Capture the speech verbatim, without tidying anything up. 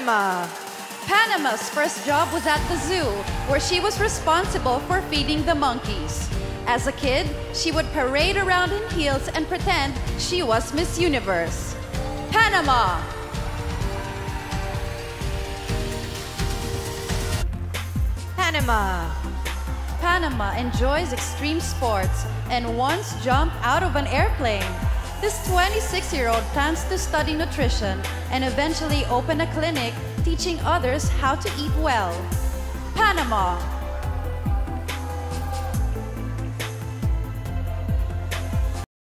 Panama. Panama's first job was at the zoo, where she was responsible for feeding the monkeys. As a kid, she would parade around in heels and pretend she was Miss Universe. Panama. Panama. Panama enjoys extreme sports and once jumped out of an airplane. This twenty-six-year-old plans to study nutrition and eventually open a clinic teaching others how to eat well. Panama.